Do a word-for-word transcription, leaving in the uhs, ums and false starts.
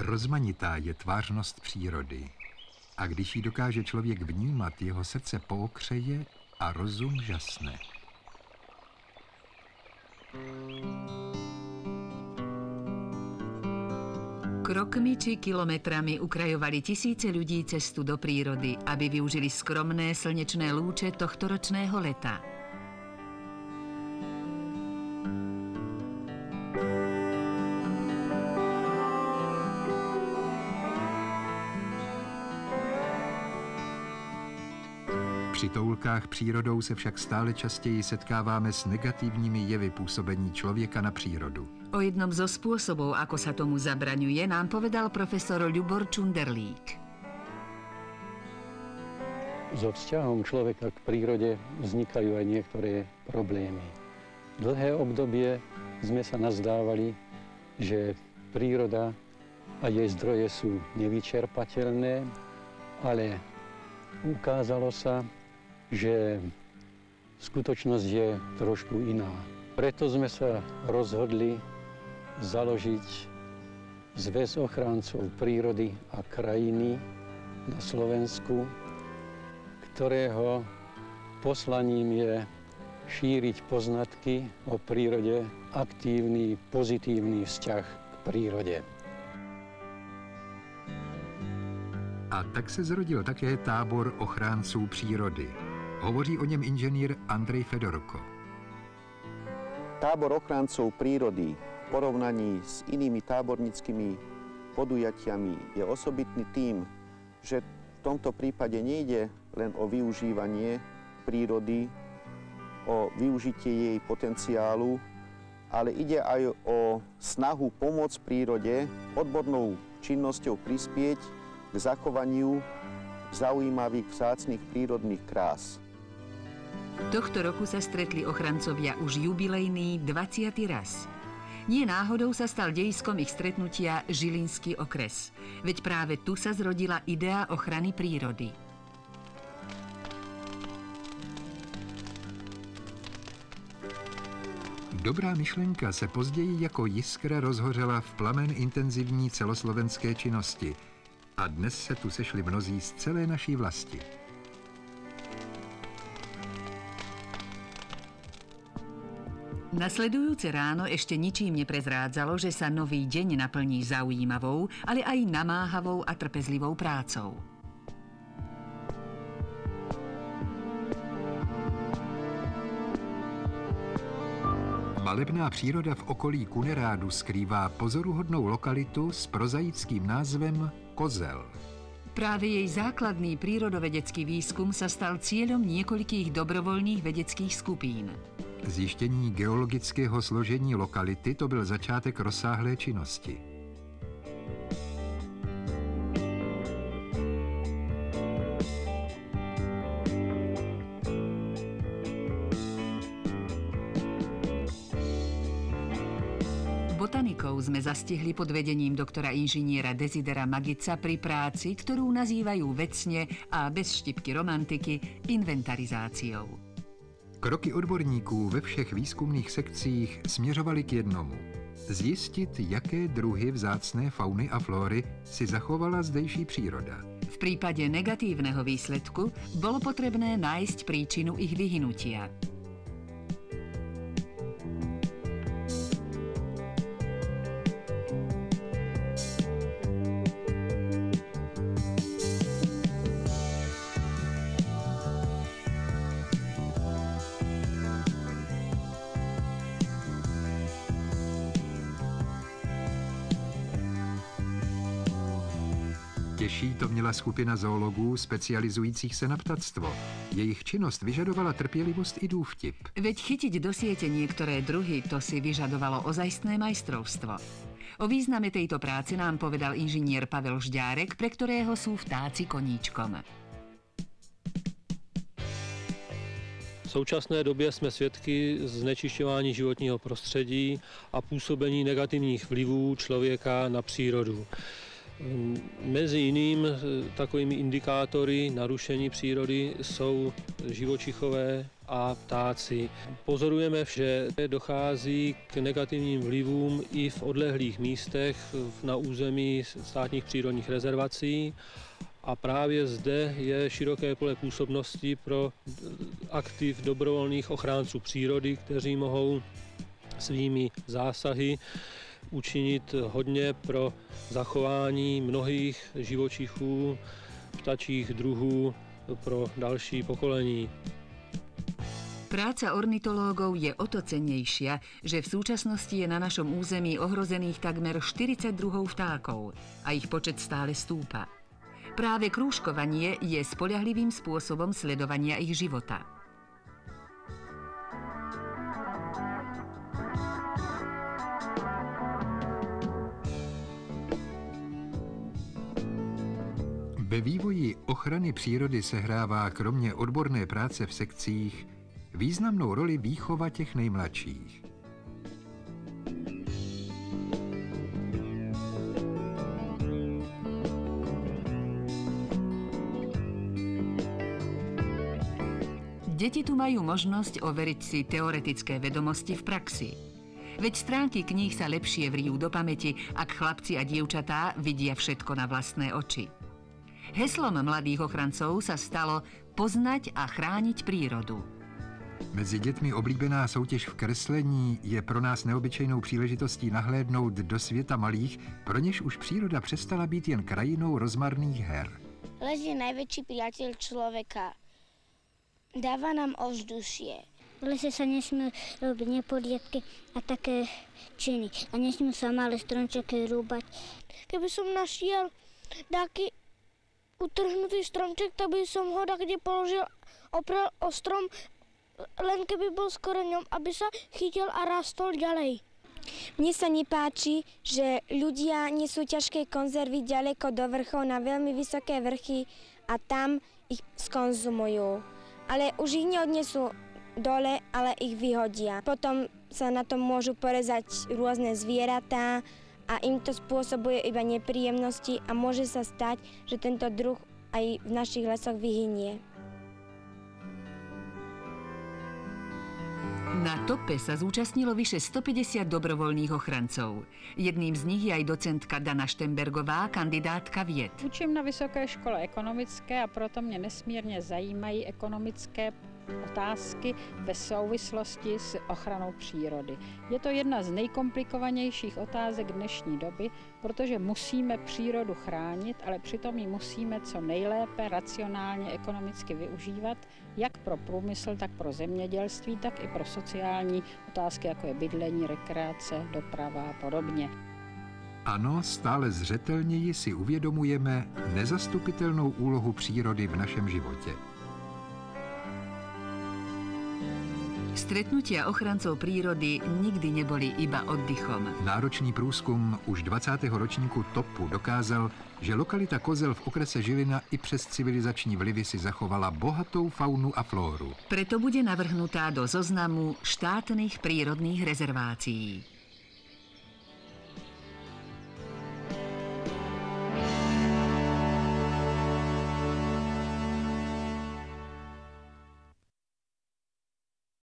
rozmanitá je tvářnost přírody. A když ji dokáže člověk vnímat, jeho srdce pookřeje a rozum žasne. Krokmi či kilometrami ukrajovali tisíce ľudí cestu do prírody, aby využili skromné slnečné lúče tohtoročného leta. Při toulkách přírodou se však stále častěji setkáváme s negativními jevy působení člověka na přírodu. O jednom zo spôsobov, ako sa tomu zabraňuje, nám povedal profesor Ľubor Čunderlík. So vzťahom človeka k prírode vznikajú aj niektoré problémy. Dlhé obdobie sme sa nazdávali, že príroda a jej zdroje sú nevyčerpateľné, ale ukázalo sa, že skutočnosť je trošku iná. Preto sme sa rozhodli založiť Zväz ochráncov prírody a krajiny na Slovensku, ktorého poslaním je šíriť poznatky o prírode, aktívny, pozitívny vzťah k prírode. A tak se zrodil také tábor ochránců přírody. Hovoří o něm inženýr Andrej Fedorko. Tábor ochráncov prírody v porovnaní s inými tábornickými podujatiami je osobitný tým, že v tomto prípade nejde len o využívanie prírody, o využitie jej potenciálu, ale ide aj o snahu pomôcť prírode odbornou činnosťou prispieť k zachovaniu zaujímavých vzácnych prírodných krás. Tohto roku sa stretli ochrancovia už jubilejný dvadsiaty raz. Nie náhodou sa stal dejiskom ich stretnutia Žilinský okres. Veď práve tu sa zrodila idea ochrany prírody. Dobrá myšlenka se později jako jiskra rozhořela v plamen intenzivní celoslovenské činnosti. A dnes se tu sešli mnozí z celé naší vlasti. Nasledujúce ráno ešte ničím neprezrádzalo, že sa nový deň naplní zaujímavou, ale aj namáhavou a trpezlivou prácou. Malebná příroda v okolí Kunerádu skrývá pozoruhodnou lokalitu s prozaickým názvem Kozel. Práve jej základný prírodovedecký výskum sa stal cieľom niekoľkých dobrovoľných vedeckých skupín. Zjištění geologického složení lokality to byl začátek rozsáhlé činnosti. Botanikov sme zastihli pod vedením doktora inžiniera Desidera Magica pri práci, ktorú nazývajú vecne a bez štipky romantiky inventarizáciou. Kroky odborníků ve všech výzkumných sekcích směřovaly k jednomu. Zjistit, jaké druhy vzácné fauny a flóry si zachovala zdejší příroda. V prípade negatívneho výsledku bolo potrebné nájsť príčinu ich vyhynutia. Těžší to měla skupina zoologů specializujících se na ptactvo. Jejich činnost vyžadovala trpělivost i důvtip. Veď chytiť do siete niektoré druhy, to si vyžadovalo ozajstné majstrovstvo. O význame tejto práce nám povedal inžinier Pavel Žďárek, pre ktorého sú vtáci koníčkom. V současné době jsme svědky znečišťování životního prostředí a působení negativních vlivů člověka na přírodu. Mezi jiným takovými indikátory narušení přírody jsou živočichové a ptáci. Pozorujeme, že dochází k negativním vlivům i v odlehlých místech na území státních přírodních rezervací. A právě zde je široké pole působnosti pro aktiv dobrovolných ochránců přírody, kteří mohou svými zásahy učinit hodně pro zachování mnohých živočichů, ptačích druhů pro další pokolení. Práca ornitológov je o to cennejšia, že v súčasnosti je na našom území ohrozených takmer štyridsať druhov vtákov a ich počet stále stúpa. Práve krúžkovanie je spoľahlivým spôsobom sledovania ich života. Ve vývoji ochrany přírody sehrává kromě odborné práce v sekcích významnou roli výchova těch nejmladších. Deti tu majú možnosť overiť si teoretické vedomosti v praxi. Veď stránky kníh sa lepšie vrijú do pamäti, ak chlapci a dievčatá vidia všetko na vlastné oči. Heslom mladých ochrancov sa stalo poznať a chrániť prírodu. Mezi dětmi oblíbená soutěž v kreslení je pro nás neobyčejnou příležitostí nahlédnout do světa malých, pro něž už příroda přestala být jen krajinou rozmarných her. Les je najväčší priateľ človeka. Dáva nám ovzdušie. V lese sa nesmú robiť neporiadky a také činy. A nesmú sa malé stromčeky rúbať. Keby som našiel taký utrhnutý stromček, tak by som ho takde položil, oprel o strom, len keby bol s koreňom, aby sa chytil a rastol ďalej. Mne sa nepáči, že ľudia nesú ťažké konzervy ďaleko do vrchov na veľmi vysoké vrchy a tam ich skonzumujú. Ale už ich neodnesú dole, ale ich vyhodia. Potom sa na tom môžu porezať rôzne zvieratá a im to spôsobuje iba nepríjemnosti a môže sa stať, že tento druh aj v našich lesoch vyhynie. Na tope sa zúčastnilo vyše stopäťdesiat dobrovoľných ochrancov. Jedným z nich je aj docentka Dana Štembergová, kandidátka vied. Učím na Vysoké škole ekonomické a proto mě nesmírně zajímají ekonomické otázky ve souvislosti s ochranou přírody. Je to jedna z nejkomplikovanějších otázek dnešní doby, protože musíme přírodu chránit, ale přitom ji musíme co nejlépe racionálně ekonomicky využívat, jak pro průmysl, tak pro zemědělství, tak i pro sociální otázky, jako je bydlení, rekreace, doprava a podobně. Ano, stále zřetelněji si uvědomujeme nezastupitelnou úlohu přírody v našem životě. Stretnutia ochrancov prírody nikdy neboli iba oddychom. Náročný průzkum už dvacátého ročníku topu dokázal, že lokalita Kozel v okrese Žilina i přes civilizační vlivy si zachovala bohatou faunu a flóru. Preto bude navrhnutá do zoznamu štátnych prírodných rezervácií.